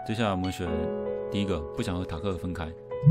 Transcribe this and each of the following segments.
接下来我们选第一个，不想和塔克分开。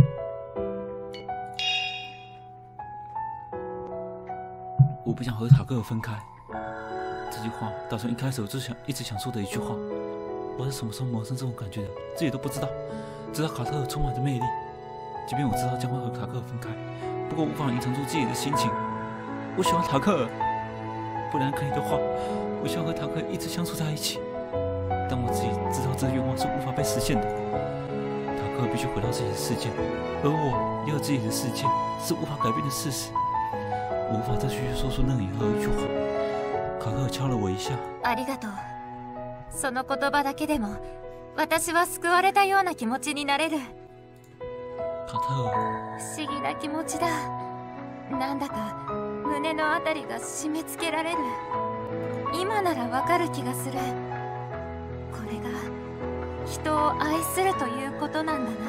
我不想和塔克分开。这句话打从一开始我就一直想说的一句话。我是什么时候萌生这种感觉的，自己都不知道。直到卡特充满着魅力，即便我知道将会和塔克分开，不过无法隐藏住自己的心情。我喜欢塔克，不然可以的话，我希望和塔克一直相处在一起。但我自己知道这个愿望是无法被实现的。塔克必须回到自己的世界，而我也有自己的世界，是无法改变的事实。我无法再继续说出任何一句话。卡克敲了我一下。 ありがとう。その言葉だけでも私は救われたような気持ちになれる。 卡特， 不思議な気持ちだ。なんだか胸のあたりが締め付けられる。今ならわかる気がする。これが人を愛するということなんだな。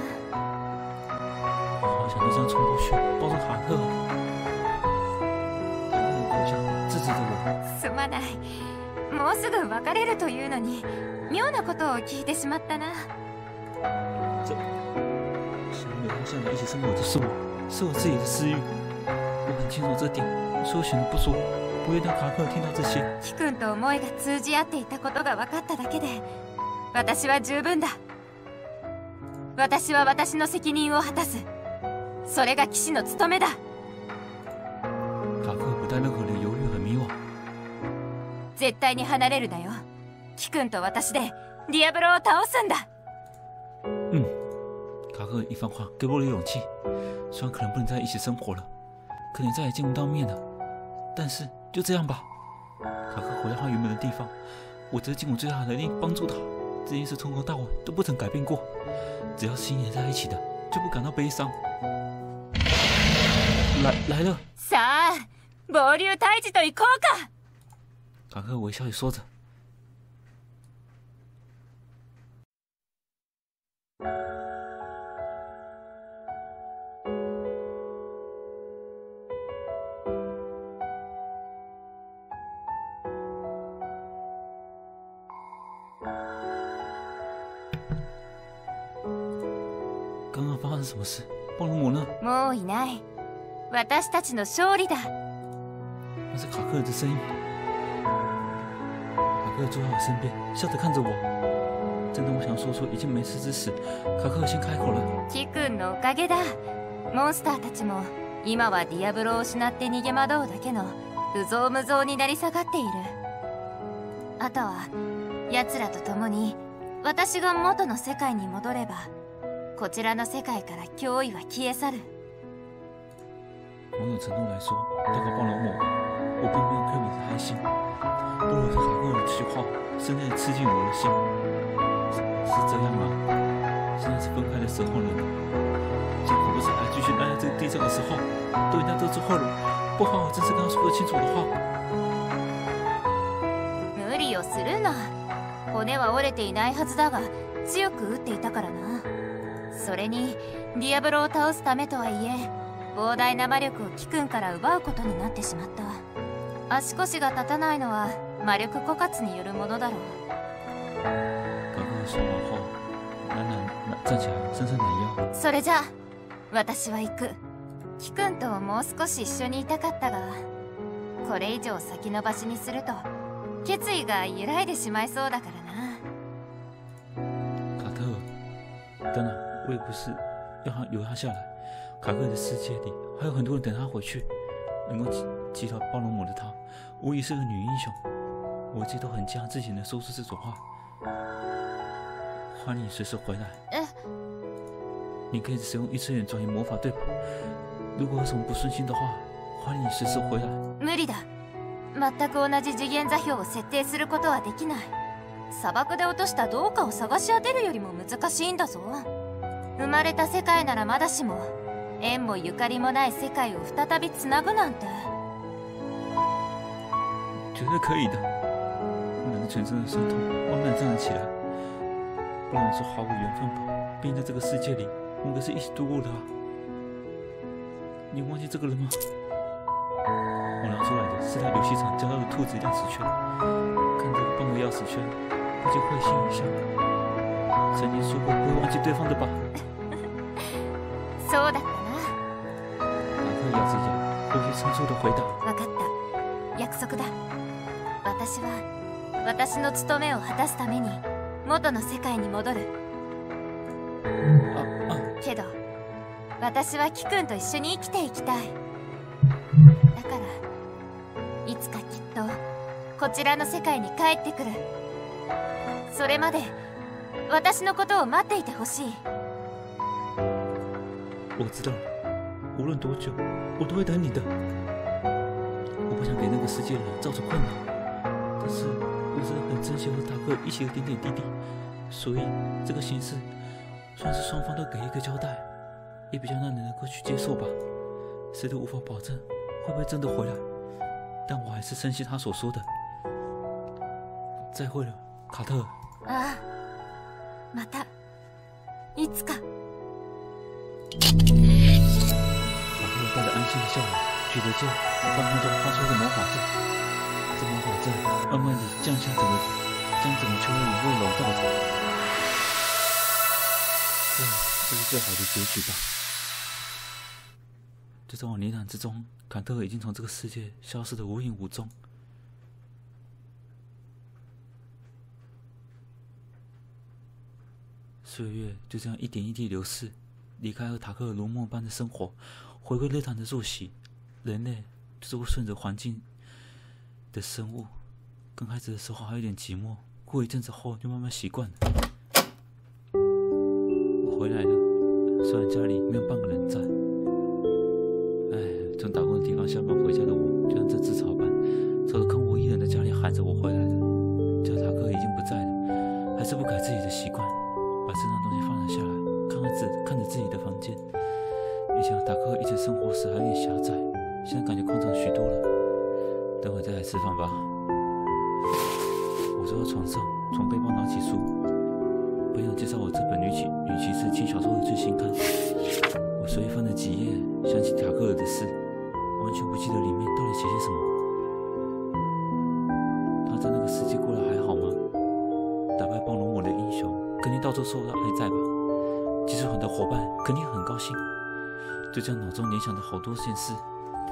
好想就这样冲过去抱住卡特。他用口下制止着我。 すまない。もうすぐ別れるというのに妙なことを聞いてしまったな。 想留他下来一起生活的是我自己的私欲。我很清楚这点，所以我选择不说，不愿让卡克听到这些。 キ君と思いが通じ合っていたことが分かっただけで私は十分だ。私は私の責任を果たす。それが騎士の務めだ。 卡克不带任何的犹豫和迷惘。 絶対に離れるなよ。キ君と私でディアブロを倒すんだ。 卡克一番话给我了勇气。虽然可能不能在一起生活了，可能再也见不到面了，但是就这样吧。卡克回到他原本的地方，我只尽我最大的能力帮助他。这件事从头到尾都不曾改变过，只要心连在一起的，就不感到悲伤。来了。 さあ、暴流退治と行こうか。 卡克微笑地说着。刚刚发生什么事？暴龙母呢？ もういない。私たちの勝利だ。 那是卡克的声音。卡克坐在我身边，笑着看着我。正当我想说出已经没事之时，卡克先开口了。 キ君のおかげだ。モンスターたちも今はディアブロを失って逃げ惑うだけの無造無造になり下がっている。あとは奴らと共に私が元の世界に戻れば、こちらの世界から脅威は消え去る。 某种程度来说，透过暴龙某，我并没有刻意的开心。不过卡克的这句话深深地刺进我的心。是这样吗？现在是分开的时候了。这可不是还继续待在这个地上的时候。都已经到这之后了，不好好正式跟他说个清楚的话。 無理をするな。骨は折れていないはずだが強く打っていたからな。それにディアブロを倒すためとはいえ膨大な魔力をキ君から奪うことになってしまった。足腰が立たないのは魔力枯渇によるものだろう。 卡克说完后，站起来伸伸懒腰。 それじゃあ私は行く。キ君ともう少し一緒にいたかったが、これ以上先延ばしにすると決意が揺らいでしまいそうだからな。 卡特，当然我也不是要他留他下来。卡克的世界里还有很多人等他回去。能够击倒暴龙魔的他，无疑是个女英雄。我一直都很骄傲自己能说出这种话。欢迎你随时回来。你可以使用异次元转移魔法，对吧？如果有什么不顺心的话，欢迎你随时回来。 無理だ。全く同じ次元座標を設定することはできない。砂漠で落とした銅貨を探し当てるよりも難しいんだぞ。生まれた世界ならまだしも縁もゆかりもない世界を再びつなぐなんて。 绝对可以的。我忍着全身的酸痛，慢慢站了起来。不然说毫无缘分吧，毕竟在这个世界里，我们可是一起度过的啊。你忘记这个人吗？我拿出来的是在游戏场交到的兔子钥匙圈。看这个半个钥匙圈，不禁会心一笑。 曾经说过不会忘记对方的吧？ そうだったな。 塔克咬着牙，不虚仓促的回答。 分かった。約束だ。私は私の務めを果たすために元の世界に戻る。けど私はキ君と一緒に生きていきたい。だからいつかきっとこちらの世界に帰ってくる。それまで私のことを待っていてほしい。 我知道了，无论多久，我都会等你的。我不想给那个世界的人造成困扰，但是我真的很珍惜和塔克一起的点点滴滴，所以这个形式算是双方都给一个交代，也比较让人能够去接受吧。谁都无法保证会不会真的回来，但我还是深信他所说的。再会了，卡特。 ああ、またいつか。 卡特带着安心的笑容，举着剑，半空中发出一个魔法阵。这魔法阵慢慢地降下将整个秋叶原都笼罩着。这是最好的结局吧。就在我呢喃之中，坎特已经从这个世界消失得无影无踪。岁月就这样一点一滴流逝，离开和塔克尔如梦般的生活，回归日常的作息。人类就是会顺着环境的生物。刚开始的时候还有点寂寞，过一阵子后就慢慢习惯了。我回来了，虽然家里没有半个人在。从打工的地方下班回家的我，就像这只草般，走到空无一人的家里喊着我回来了。叫塔克已经不在了，还是不改自己的习惯，把身上东西放了下来，看着自己的房间。以前和塔克一起生活时还有点狭窄，现在感觉宽敞许多了。等会再来吃饭吧。我坐在床上，从背包拿起书，朋友介绍我这本女骑士轻小说的最新刊。我随意翻了几页，想起塔克尔的事，完全不记得里面到底写些什么。他在那个世界过得还好吗？打败暴龙我的英雄，肯定到处受到爱戴吧。技术好的伙伴肯定很高兴。就这样脑中联想着好多件事，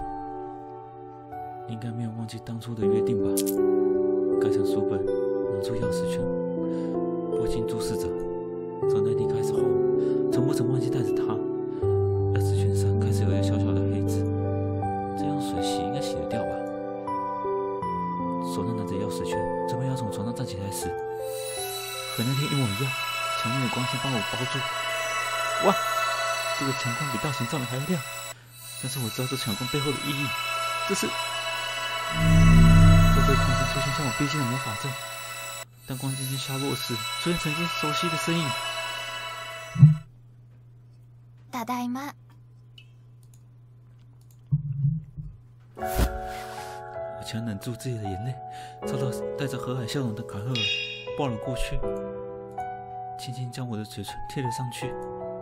应该没有忘记当初的约定吧。盖上书本，拿出钥匙圈，不禁注视着。从那天开始后，从不曾忘记带着它。钥匙圈上开始有一个小小的黑痣，这用水洗应该洗得掉吧。手上拿着钥匙圈，准备要从床上站起来时，和那天一模一样，强烈的光线把我包住。哇，这个强光比大型照明还要亮，但是我知道这强光背后的意义，这是在这个空间出现向我逼近的魔法阵。当光渐渐下落时，出现曾经熟悉的身影。 ただいま。 我强忍住自己的眼泪，朝到带着和蔼笑容的卡特尔抱了过去，轻轻将我的嘴唇贴了上去。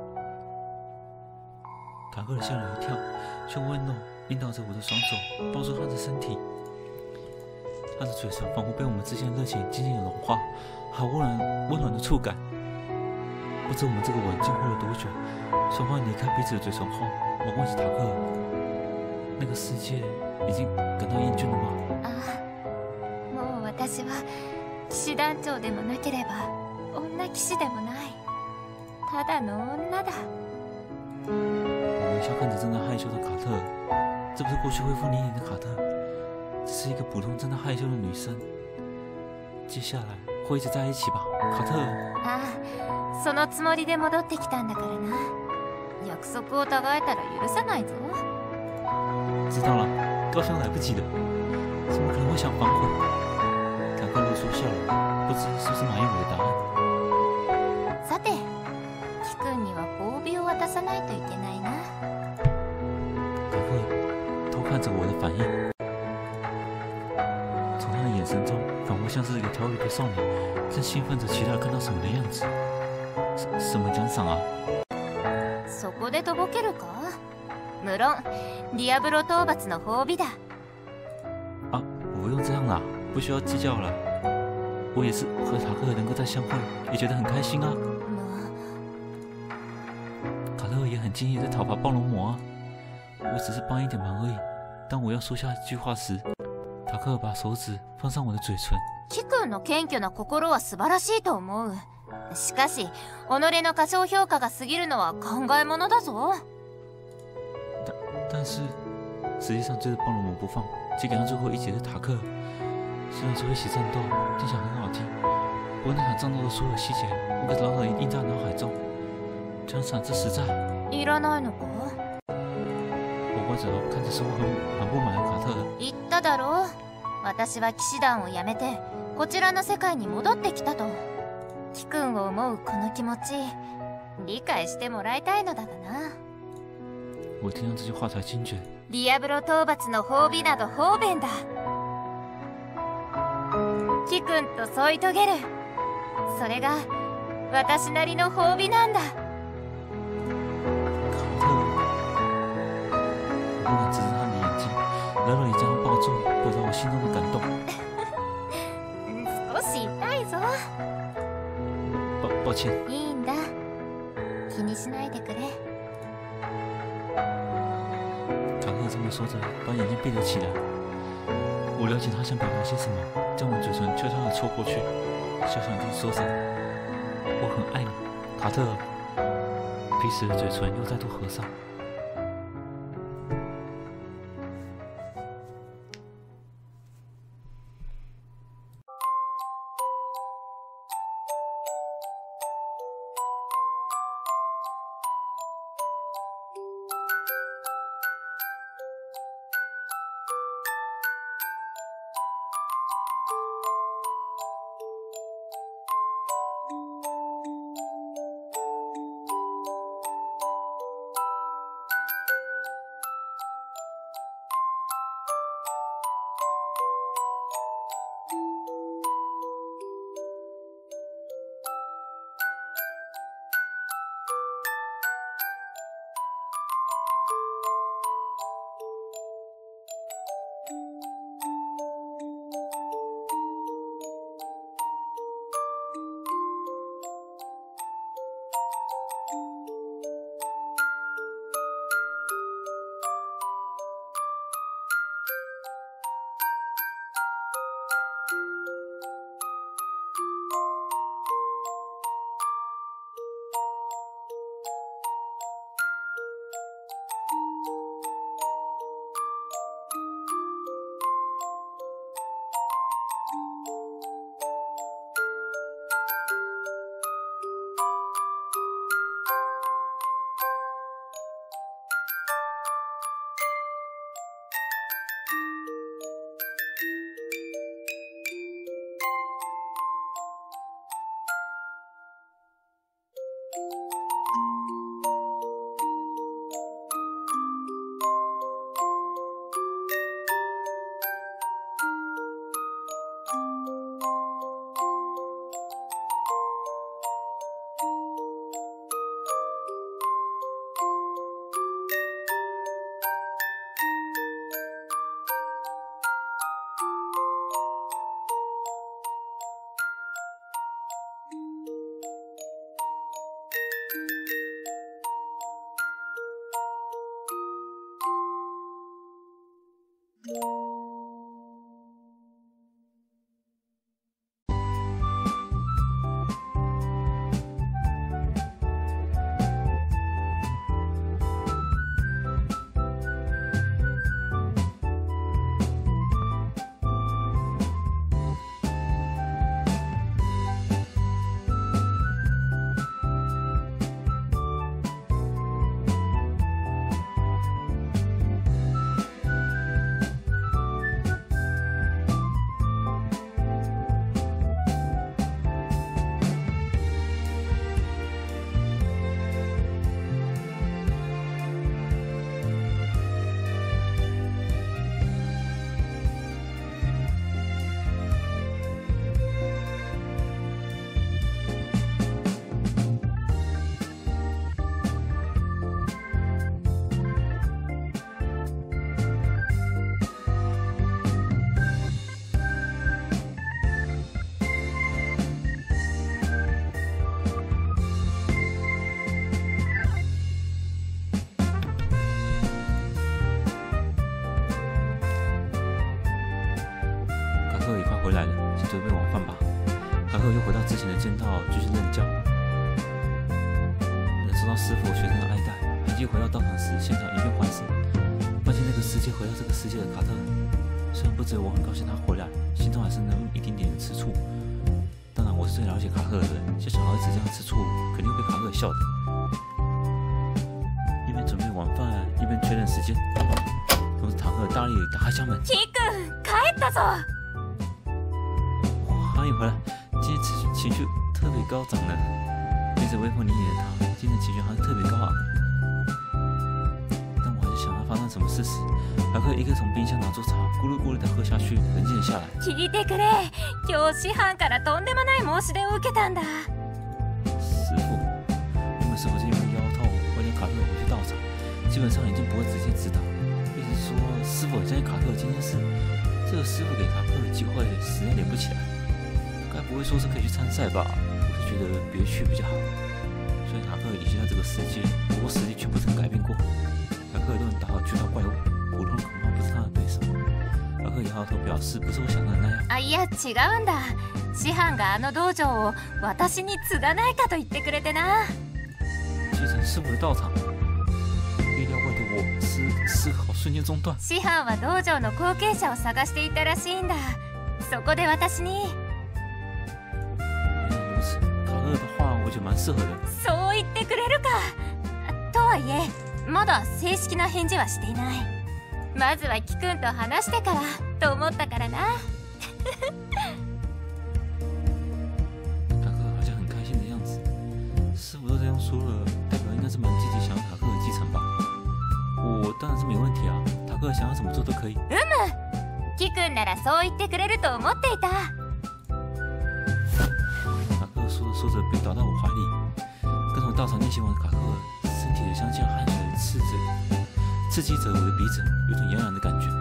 卡特尔吓了一跳，却温柔引导着我的双手抱住他的身体。他的嘴唇仿佛被我们之间的热情渐渐融化，好温暖的触感。不知我们这个吻经过了多久，双方离开彼此的嘴唇后，我问起塔克尔，那个世界已经感到厌倦了吗？ ああ、もう私は騎士団長でもなければ女騎士でもない、ただの女だ。 我微笑看着正在害羞的卡特尔，这不是过去恢复年龄的卡特尔，只是一个普通正在害羞的女生。接下来会一直在一起吧，卡特尔。 ああ、そのつもりで戻ってきたんだからな。約束を違えたら許さないぞ。 知道了，高兴来不及了，怎么可能会想反悔？塔克露出笑容，不知是不是满意我的答案。 さて、キ君には褒美を渡さないといけないな。 塔克偷看着我的反应，从他的眼神中，仿佛像是一个调皮的少年，正兴奋着期待看到什么的样子。什么奖赏啊？ そこでとぼけるか？無論ディアブロ討伐の褒美だ。 啊，我不用这样啦，不需要计较了。我也是和塔克尔能够再相会，也觉得很开心啊。 も很尽力在讨伐暴龙魔啊，我只是帮一点忙而已。当我要说下一句话时，塔克把手指放上我的嘴唇。 キ君の謙虚な心は素晴らしいと思う。しかし己の過小評価が過ぎるのは考えものだぞ。 但是实际上追着暴龙魔不放，寄给他最后一击的塔克，虽然说一起战斗听起来很好听，不过那场战斗的所有细节，我可牢牢印在脑海中。这样场子实在。 いらないのか？ 我歪着头看着似乎很不满的卡特尔。 言っただろう。私は騎士団を辞めてこちらの世界に戻ってきたと。キ君を思うこの気持ち理解してもらいたいのだがな。 我听到这句话才惊觉， ディアブロ討伐の褒美など方便だ。キ君と添い遂げる、それが私なりの褒美なんだ。 卡特尔，我不敢直视他的眼睛，柔柔地将他抱住，表达我心中的感动。 少し痛いぞ。 抱歉。 いいんだ、気にしないでくれ。 卡特这么说着，把眼睛闭了起来。我了解他想表达些什么，将我嘴唇悄悄地戳过去，小声地说着：“我很爱你，卡特尔。”彼此的嘴唇又再度合上。 之前的剑道继续任教，受到师傅学生的爱戴。还记回到道场时，现场一片欢声，发现那个世界回到这个世界的卡特人。虽然不只有我很高兴他回来，心中还是能一点点的吃醋。当然，我是最了解卡特的人，像小孩子这样吃醋，肯定会被卡特笑的。一边准备晚饭，一边确认时间。同时，塔克大力打开家门。 キ君、帰ったぞ。 欢迎回来，今天情绪特别高涨呢。一直威风凛凛的他，今天情绪好像特别高昂。当我还在想他发生什么事时，塔克一个从冰箱拿出茶，咕噜咕噜的喝下去，冷静了下来。 聞いてくれ、今日師範からとんでもない申し出を受けたんだ。 师傅，原本师傅是因为腰痛，为了卡特回去道场，基本上已经不会直接指导。意思是说，师傅也相信卡特今天是这个师傅给卡特的机会，实在连不起来。该不会说是可以去参赛吧？我是觉得别去比较好。虽然塔克已经在这个世界，不过实力却不曾改变过。塔克都能打倒巨大怪物，普通恐怕不是他的对手。塔克摇摇头表示不是我想的那样。 あ、いや違うんだ。師範があの道場を私に継がないかと言ってくれてな。 继承师傅的道场，意料外的我思考瞬间中断。 師範は道場の後継者を探していたらしいんだ。そこで私に。 原来如此，卡特的话我觉得蛮适合的。 そう言ってくれるか。とはいえまだ正式な返事はしていない。まずはキ君と話してからと思ったからな。 塔克好像很开心的样子，师傅都这样说了，代表应该是蛮积极想要塔克的继承吧。我当然是没问题啊，塔克想要怎么做都可以。 キ君ならそう言ってくれると思っていた。 塔克说着说着便倒到我怀里，跟从道场练习完的卡克身体的香气和汗水刺激着我的鼻子，有种痒痒的感觉。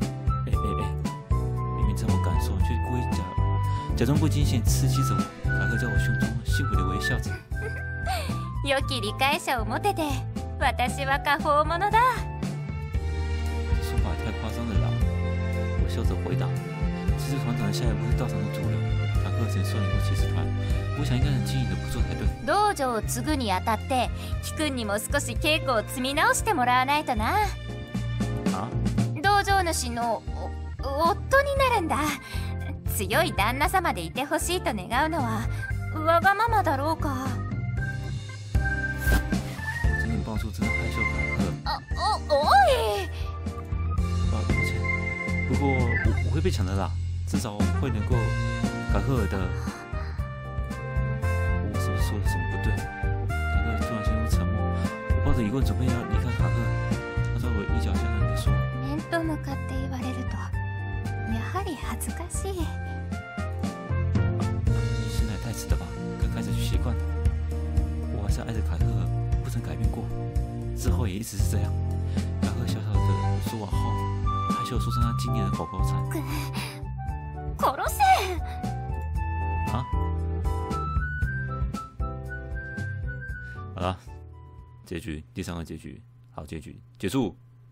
明明知道我感受，却故意假装不惊醒，刺激着我。塔克在我胸中幸福的微笑着。 良き理解者を持てて私は果報者だ。 说法太夸张了啦！我笑着回答。骑士团长的下一步是道场的主人。塔克曾率领过骑士团，我想应该很轻易的不做才对。 道場を継ぐにあたってキ君にも少し稽古を積み直してもらわないとな。 啊？ 道場主の夫になるんだ。強い旦那様でいてほしいと願うのはわがままだろうか。 我紧紧抱住真的害羞的塔克。 おい。 抱歉，不过我会被抢的啦，至少会能够卡克尔的。我是不是说了什么不对？塔克突然陷入沉默。我抱着疑问准备要离开卡克，他在我一脚下来的说：“ 面と向かって言われるとやはり恥ずかしい。” 现在也太迟了吧，该开始去习惯了。我还是爱着卡克，不曾改变过，之后也一直是这样。卡克小小的说完后，害羞地说出他经典的口头禅：“ 殺せ！” 啊！好了，结局第3个结局，好结局结束。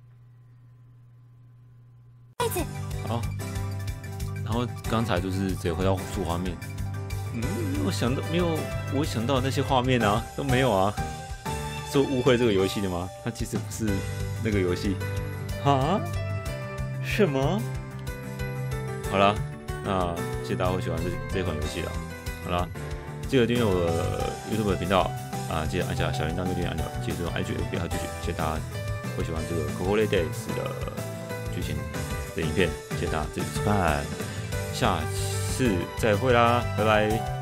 好，然后刚才就是直接回到主画面。我想到没有我想到的那些画面啊，都没有啊。是误会这个游戏的吗？它其实不是那个游戏啊？什么？好啦，那谢谢大家会喜欢这款游戏啦。好啦，记得订阅我的 YouTube 的频道啊，记得按下小铃铛跟订阅按钮，记得用 IG、FB 和剧情。谢谢大家会喜欢这个 Coco Days 的剧情的影片，谢谢大家这次收看，下次再会啦，拜拜。